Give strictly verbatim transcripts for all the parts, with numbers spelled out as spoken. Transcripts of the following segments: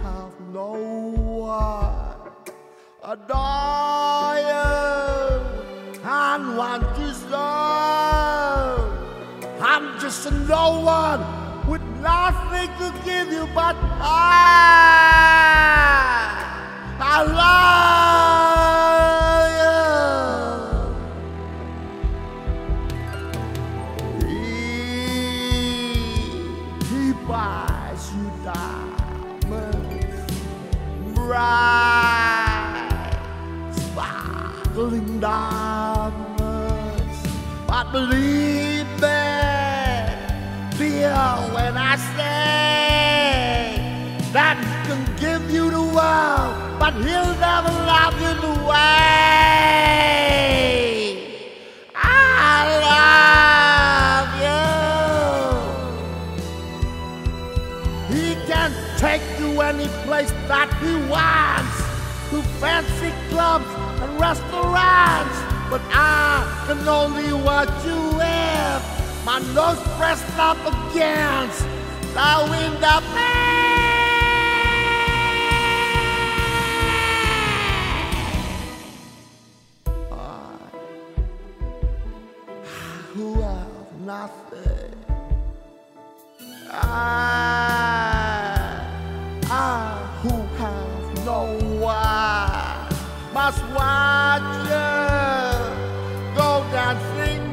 have no one adore you and want to serve. I'm just a no one with nothing to give you but I. I love you. He, he buys you diamonds, bright, sparkling diamonds. But believe me, dear, when I say that he can give you the world, but he'll never love you the way I love you. He can take you any place that he wants, to fancy clubs and restaurants, but I can only watch you with my nose pressed up against the window pane. Who have nothing, I, I who have no one, must watch you go dancing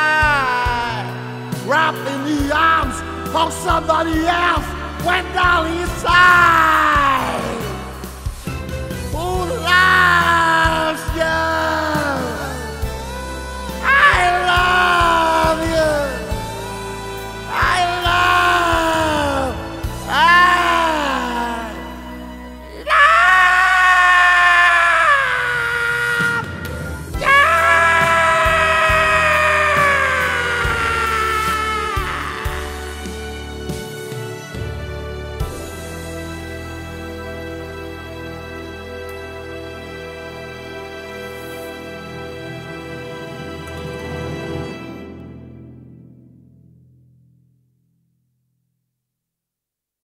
by, wrapped in the arms of somebody else, when darling